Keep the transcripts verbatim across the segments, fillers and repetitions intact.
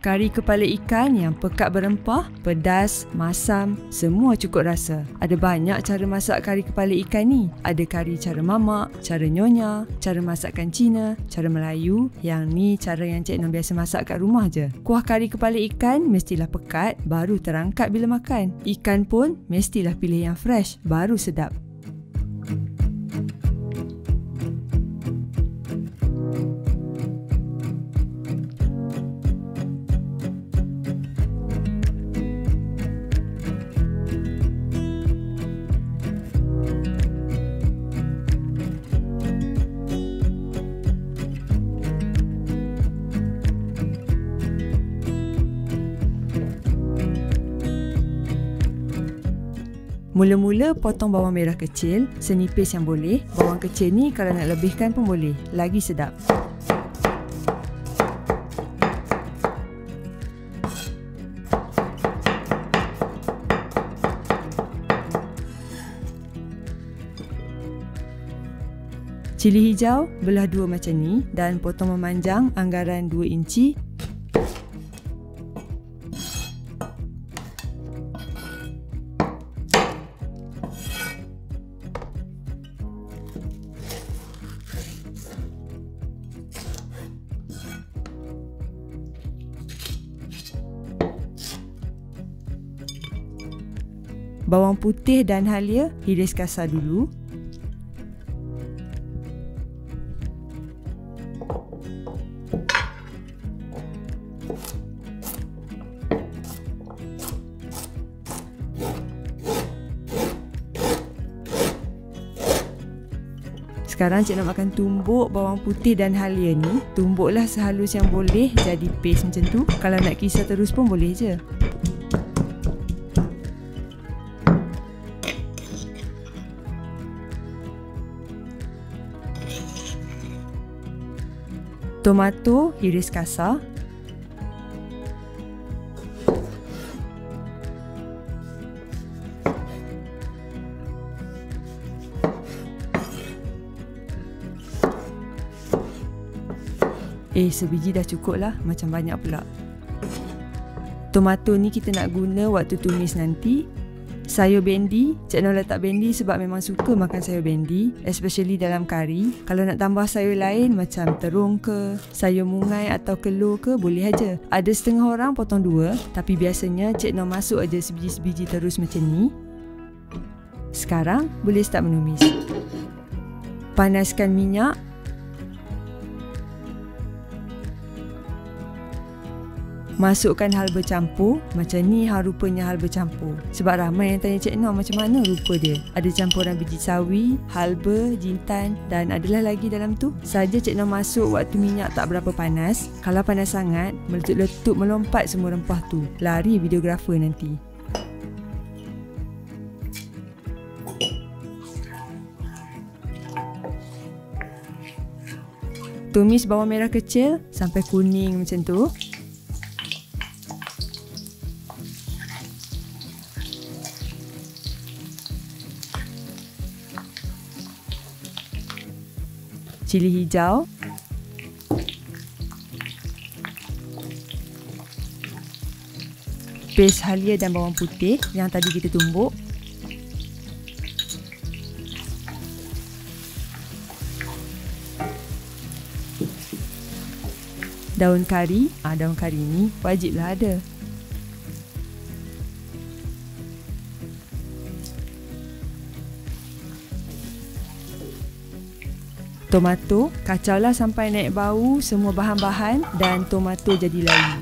Kari kepala ikan yang pekat berempah, pedas, masam, semua cukup rasa. Ada banyak cara masak kari kepala ikan ni. Ada kari cara mamak, cara nyonya, cara masakan Cina, cara Melayu. Yang ni cara yang Cik Noh biasa masak kat rumah je. Kuah kari kepala ikan mestilah pekat, baru terangkat bila makan. Ikan pun mestilah pilih yang fresh, baru sedap. Mula-mula potong bawang merah kecil, senipis yang boleh. Bawang kecil ni kalau nak lebihkan pun boleh, lagi sedap. Cili hijau belah dua macam ni dan potong memanjang anggaran dua inci. Bawang putih dan halia iris kasar dulu. Sekarang Cik nak makan tumbuk bawang putih dan halia ni. Tumbuklah sehalus yang boleh jadi paste macam tu. Kalau nak kisar terus pun boleh je. Tomato iris kasar. Eh, sebiji dah cukup lah, macam banyak pula. Tomato ni kita nak guna waktu tumis nanti. Sayur bendi, Cik Noh letak bendi sebab memang suka makan sayur bendi, especially dalam kari. Kalau nak tambah sayur lain macam terung ke, sayur mungai atau kelor ke, boleh aja. Ada setengah orang potong dua, tapi biasanya Cik Noh masuk aja sebiji-sebiji terus macam ni. Sekarang boleh start menumis. Panaskan minyak. Masukkan halba campur. Macam ni hal rupanya halba campur. Sebab ramai yang tanya Cik Noh macam mana rupa dia. Ada campuran biji sawi, halba, jintan dan adalah lagi dalam tu. Saja Cik Noh masuk waktu minyak tak berapa panas. Kalau panas sangat, meletup-letup melompat semua rempah tu. Lari videografer nanti. Tumis bawang merah kecil sampai kuning macam tu. Cili hijau. Paste halia dan bawang putih yang tadi kita tumbuk. Daun kari. Ah, daun kari ni wajiblah ada. Tomato, kacaulah sampai naik bau semua bahan-bahan dan tomato jadi layu.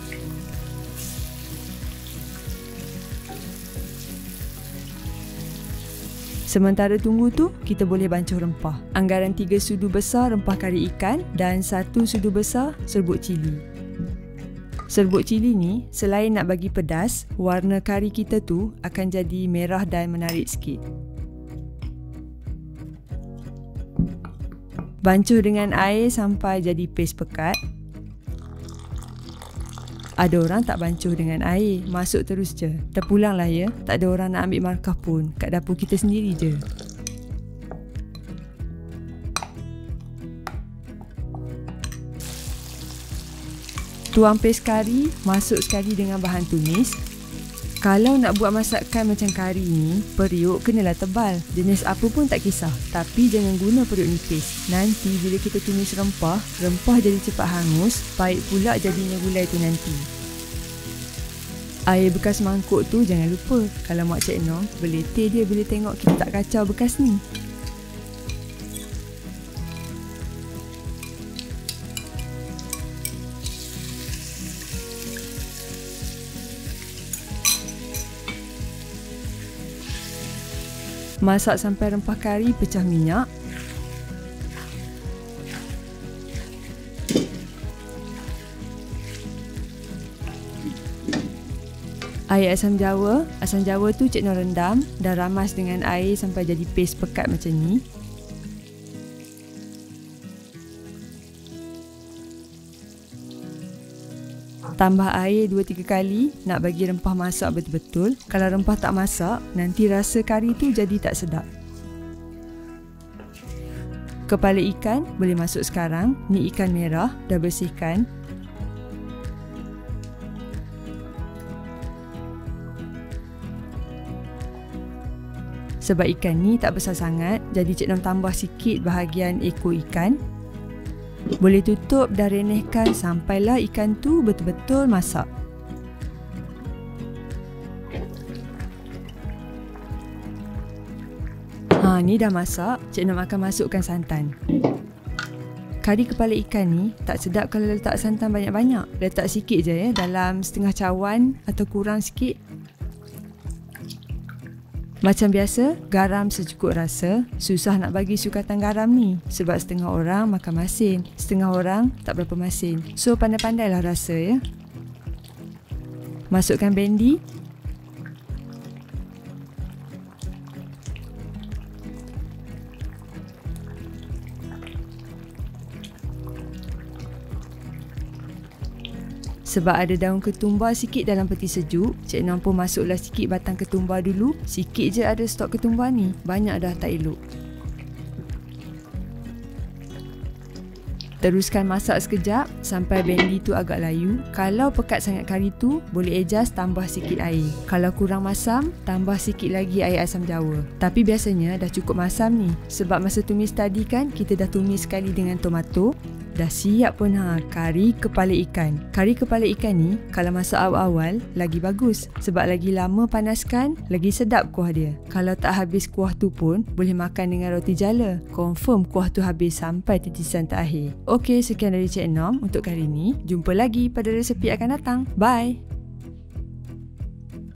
Sementara tunggu tu, kita boleh bancuh rempah. Anggaran tiga sudu besar rempah kari ikan dan satu sudu besar serbuk cili. Serbuk cili ni, selain nak bagi pedas, warna kari kita tu akan jadi merah dan menarik sikit. Bancuh dengan air sampai jadi paste pekat. Ada orang tak bancuh dengan air, masuk terus je. Terpulanglah ya, tak ada orang nak ambil markah pun. Kat dapur kita sendiri je. Tuang paste kari, masuk sekali dengan bahan tumis. Kalau nak buat masakan macam kari ni, periuk kenalah tebal. Jenis apa pun tak kisah. Tapi jangan guna periuk nipis. Nanti bila kita tumis rempah, rempah jadi cepat hangus, pahit pula jadinya gulai tu nanti. Air bekas mangkuk tu jangan lupa. Kalau Mak Cik Nom, berletih dia bila tengok kita tak kacau bekas ni. Masak sampai rempah kari pecah minyak. Air asam jawa. Asam jawa tu Cik Noh rendam dan ramas dengan air sampai jadi paste pekat macam ni. Tambah air dua tiga kali nak bagi rempah masak betul-betul. Kalau rempah tak masak, nanti rasa kari tu jadi tak sedap. Kepala ikan boleh masuk sekarang. Ni ikan merah, dah bersihkan. Sebab ikan ni tak besar sangat, jadi Cik Nom tambah sikit bahagian ekor ikan. Boleh tutup dan renehkan sampailah ikan tu betul-betul masak. Ha, ni dah masak. Cik Nom akan masukkan santan. Kari kepala ikan ni tak sedap kalau letak santan banyak-banyak. Letak sikit je ya, dalam setengah cawan atau kurang sikit. Macam biasa, garam secukup rasa. Susah nak bagi sukatan garam ni sebab setengah orang makan masin, setengah orang tak berapa masin. So pandai-pandailah rasa ya. Masukkan bendi. Sebab ada daun ketumbar sikit dalam peti sejuk, Cik Nom pun masuklah sikit batang ketumbar dulu. Sikit je ada stok ketumbar ni, banyak dah tak elok. Teruskan masak sekejap sampai bendi tu agak layu. Kalau pekat sangat kari tu, boleh adjust tambah sikit air. Kalau kurang masam, tambah sikit lagi air asam jawa. Tapi biasanya dah cukup masam ni. Sebab masa tumis tadi kan, kita dah tumis sekali dengan tomato. Dah siap pun ha, kari kepala ikan. Kari kepala ikan ni kalau masak awal-awal lagi bagus. Sebab lagi lama panaskan, lagi sedap kuah dia. Kalau tak habis kuah tu pun, boleh makan dengan roti jala. Confirm kuah tu habis sampai titisan terakhir. Okey, sekian dari Cik Nom untuk kali ni. Jumpa lagi pada resepi akan datang. Bye!